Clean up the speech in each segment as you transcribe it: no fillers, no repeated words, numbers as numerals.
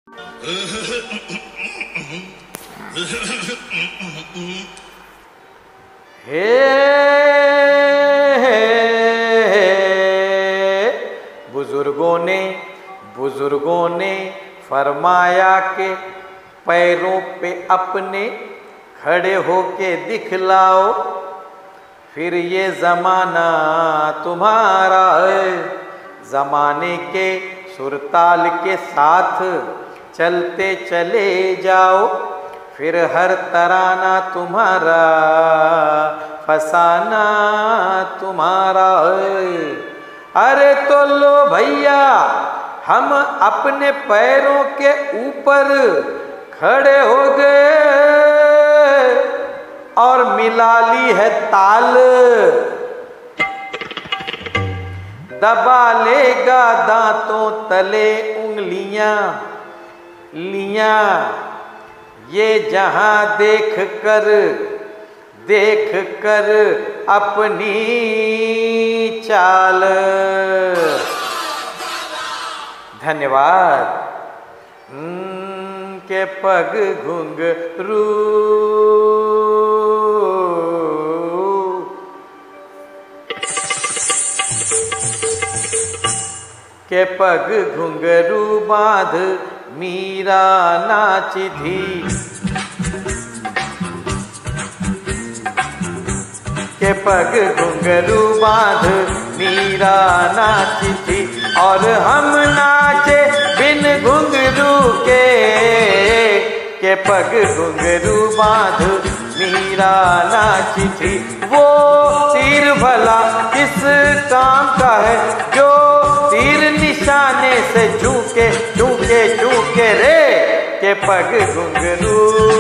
हे बुजुर्गों ने फरमाया कि पैरों पे अपने खड़े होके दिखलाओ, फिर ये जमाना तुम्हारा है। जमाने के सुरताल के साथ चलते चले जाओ, फिर हर तराना तुम्हारा, फसाना तुम्हारा है। अरे तो लो भैया, हम अपने पैरों के ऊपर खड़े हो गए और मिला ली है ताल। दबा लेगा दांतों तले उंगलियां लियां, ये जहां देख कर अपनी चाल। धन्यवाद। के पग घुंघरू, के पग घुंघरू बांध मीरा नाची थी, के पग घुंघरू बांध मीरा नाची थी, और हम नाचे बिन घुंघरू के पग घुंघरू बांध मीरा नाची थी। वो तीर भला किस काम का है, जो तीर निशाने से झूके झूके झूके रे, के पग घुंघरू।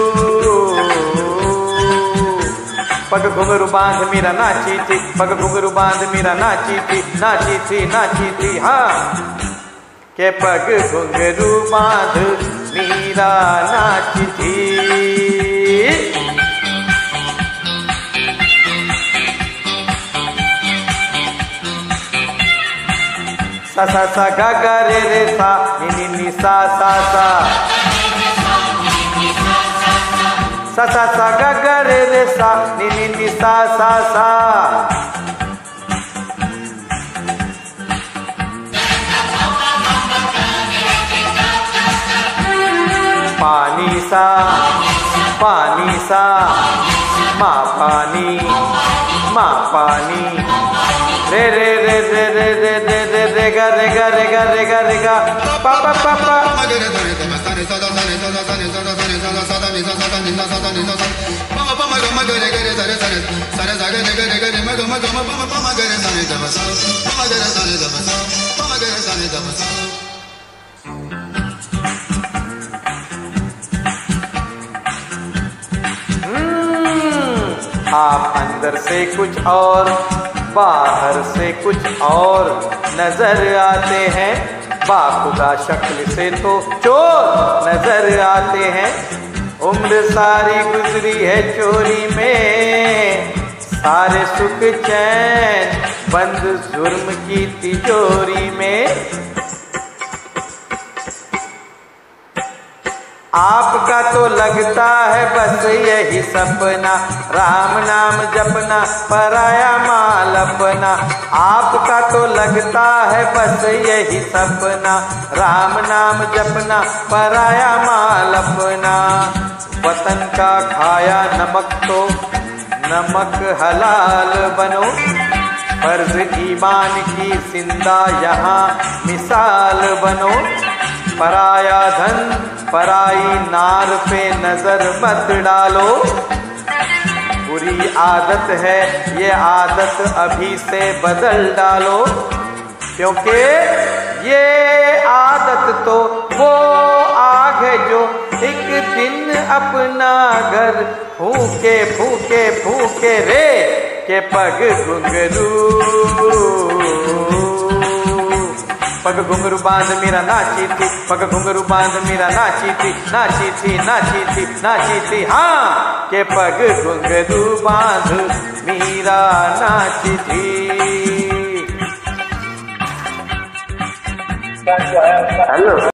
पग घुंघरू बांध मीरा नाची थी, पग घुंघरू बांध मीरा नाची थी, नाची थी नाची थी। हाँ, के पग घुंघरू बांध मीरा नाची थी। सा सा सा गा गा रे रे सा, नी नी नी सा सा सा, सा सा सा गा गा रे रे सा, नी नी नी सा सा सा। पानी सा माँ पानी रे रे रे रे रे रे रे रे रे गा रे गा रे गा रे गा रे गा पा पा पा पा। आप अंदर से कुछ और बाहर से कुछ और नजर आते हैं, बाखुदा शक्ल से तो चोर नजर आते हैं। उम्र सारी गुजरी है चोरी में, सारे सुख चैन बंद जुर्म की तिजोरी में। आपका तो लगता है बस यही सपना, राम नाम जपना पराया माल अपना। आपका तो लगता है बस यही सपना, राम नाम जपना पराया माल अपना। वतन का खाया नमक तो नमक हलाल बनो, फर्ज ईमान की जिंदा यहाँ मिसाल बनो। पराया धन पराई नार पे नजर मत डालो, बुरी आदत है ये आदत अभी से बदल डालो, क्योंकि ये आदत तो वो आग है जो एक दिन अपना घर फूके फूके फूके रे, के पग घुंघरू। पग घुंघरू बांध मीरा नाची थी, पग घुंघरू बांध मीरा नाची थी, नाची थी नाची थी नाची थी। हाँ, के पग घुंघरू बांध मीरा नाची थी। हेलो।